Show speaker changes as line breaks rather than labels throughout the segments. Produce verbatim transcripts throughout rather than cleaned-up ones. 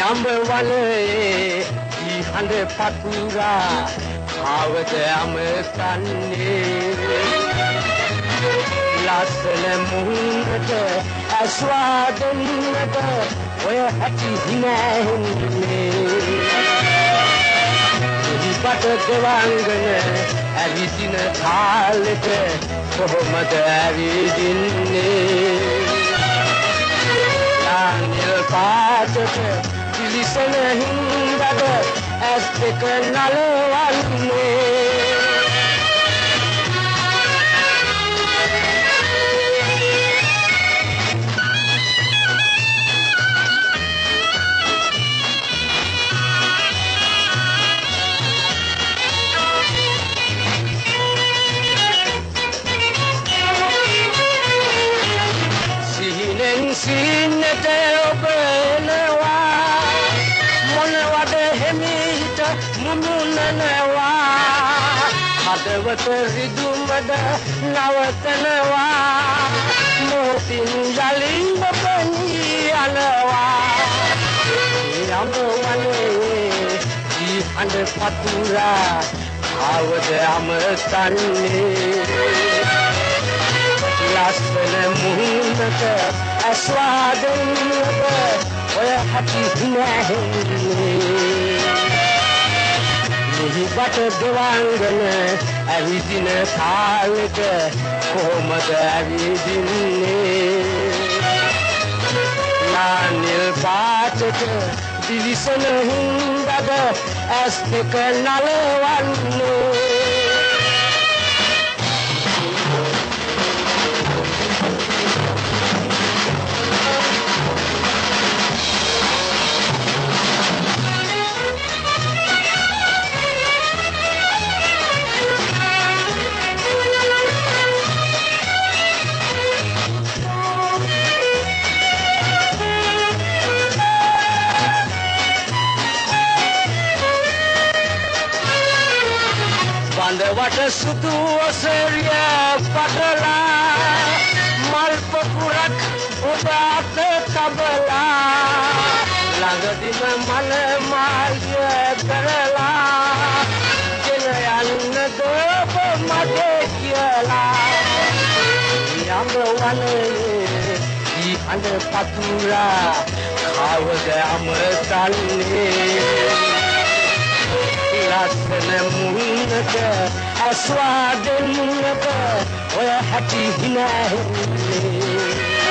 අඹ වනයේ හඳ පතුරා ආවද අමතන්නේ ලස්සන මුහුණට ආස්වාදන්නට ඔය හැටි හිනැන්නේ ඉපට දෙවංගන ඇවිදින කාලෙට කොහොමද ඇවිදින්නේ නානිල් පාටට පිලිසන හින්දද ඇස් දෙක නලවන්නේ සිහිනට ඔබනවා මොනවද හිමිට මුමුණනවා හදවත රිදුමද නවතනවා මොහොතින් යලින් ඔබනී යනවා යම් වනේ ජීහඬ පතුරා ආවද අමතන්නේ ලස්සන මුහුණට ආස්වාදන්නට ඔය හැටි හිනැන්නේ නිහිබට දෙවංගන ඇවිදින කාලෙට කොහොමද ඇවිදින්නේ නානිල් පාටට දිලිසෙන හින්දද ඇස් දෙක නලවන්නේ බඳවට සුදු ඔසරිය පටලා මල් පොකුරක් ඔබ අත තබලා ළඟදිම මල මාර්ගය කරලා ගෙන යන්නද ඔබ මට කියලා යම් වනේ දීහඬ පතුරා කවද අමතන්නේ ලස්සන මුහුණට ආස්වාදන්නට ඔය හැටි හිනැන්නේ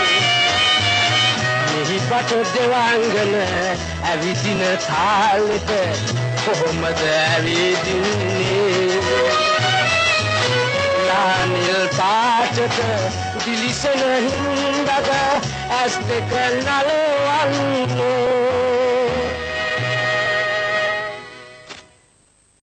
නිහිබට දෙවංගන ඇවිදින තාලෙට කොහොමද ඇවිදින්නේ නානිල් පාටට දිලිසෙන හින්දද ඇස් දෙක නලවන්නේ